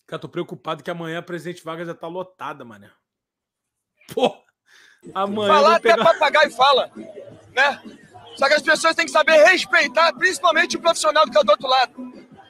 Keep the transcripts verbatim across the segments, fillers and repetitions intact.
Cara, tô preocupado que amanhã a Presidente Vargas já tá lotada, mané. Pô, amanhã falar até pegar... papagaio fala, né? Só que as pessoas têm que saber respeitar, principalmente o profissional que é do outro lado.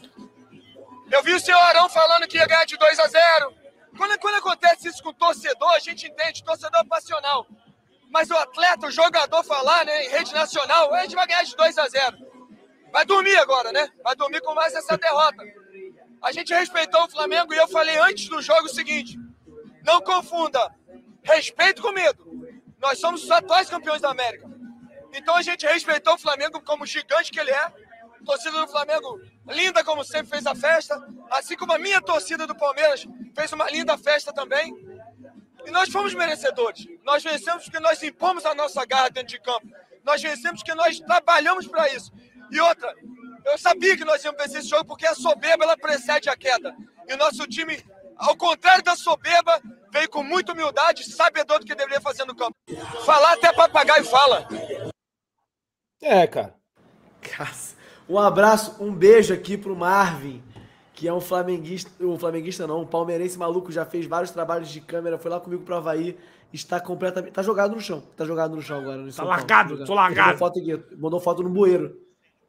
Eu vi o senhor Arão falando que ia ganhar de dois a zero. Quando, quando acontece isso com o torcedor, a gente entende, torcedor é passional. Mas o atleta, o jogador falar, né, em rede nacional, a gente vai ganhar de dois a zero. Vai dormir agora, né? Vai dormir com mais essa derrota. A gente respeitou o Flamengo e eu falei antes do jogo o seguinte: não confunda respeito com medo. Nós somos os atuais campeões da América. Então a gente respeitou o Flamengo como gigante que ele é. A torcida do Flamengo, linda como sempre, fez a festa. Assim como a minha torcida do Palmeiras fez uma linda festa também. E nós fomos merecedores. Nós vencemos porque nós impomos a nossa garra dentro de campo. Nós vencemos porque nós trabalhamos para isso. E outra, eu sabia que nós íamos vencer esse jogo porque a soberba ela precede a queda. E o nosso time, ao contrário da soberba, veio com muita humildade, sabedor do que deveria fazer no campo. Falar até papagaio fala. É, cara. Um abraço, um beijo aqui pro Marvin, que é um flamenguista, um flamenguista não, um palmeirense maluco, já fez vários trabalhos de câmera, foi lá comigo pro Havaí, está completamente, tá jogado no chão, tá jogado no chão agora. No tá largado, tá tô largado. Mandou foto aqui, mandou foto no bueiro.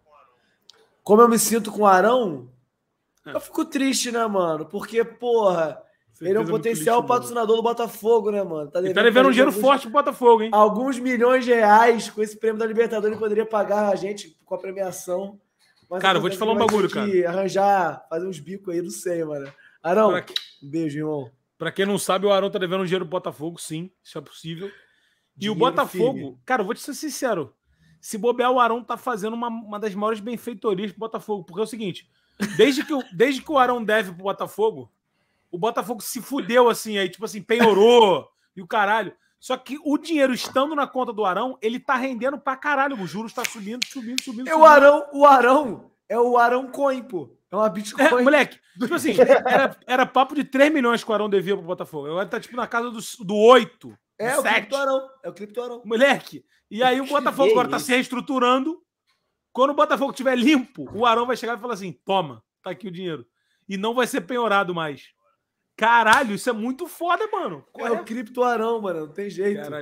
Como eu me sinto com o Arão, é. eu fico triste, né, mano, porque, porra, ele é um potencial patrocinador do Botafogo, né, mano? Tá devendo, ele tá devendo um dinheiro alguns, forte pro Botafogo, hein? Alguns milhões de reais com esse prêmio da Libertadores, ele poderia pagar a gente com a premiação. Mas cara, eu vou te falar um bagulho, cara. Arranjar, fazer uns bicos aí, não sei, mano. Arão, que... um beijo, irmão. Pra quem não sabe, o Arão tá devendo um dinheiro pro Botafogo, sim, isso é possível. E dinheiro o Botafogo, firme. Cara, eu vou te ser sincero, se bobear, o Arão tá fazendo uma, uma das maiores benfeitorias pro Botafogo, porque é o seguinte, desde que, o, desde que o Arão deve pro Botafogo, o Botafogo se fudeu assim, aí tipo assim, penhorou e o caralho. Só que o dinheiro estando na conta do Arão, ele tá rendendo pra caralho. O juros tá subindo, subindo, subindo. É o Arão, o Arão é o Arão Coin, pô. É uma Bitcoin. É, moleque, tipo assim, era, era papo de três milhões que o Arão devia pro Botafogo. Agora tá tipo na casa do, do oito. É, do o cripto Arão. É o cripto Arão. Moleque. E aí o Botafogo agora tá se reestruturando. Quando o Botafogo tiver limpo, o Arão vai chegar e falar assim: toma, tá aqui o dinheiro. E não vai ser penhorado mais. Caralho, isso é muito foda, mano. É o cripto Arão, mano. Não tem jeito. Caralho.